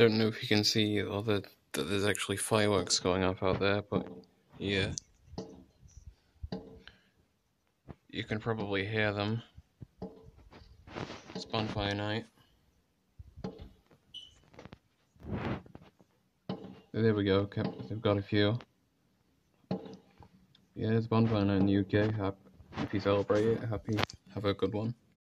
don't know if you can see that there's actually fireworks going off out there, but yeah. You can probably hear them. It's bonfire night. There we go, they've got a few. Yeah, it's bonfire night in the UK. If you celebrate it, have a good one.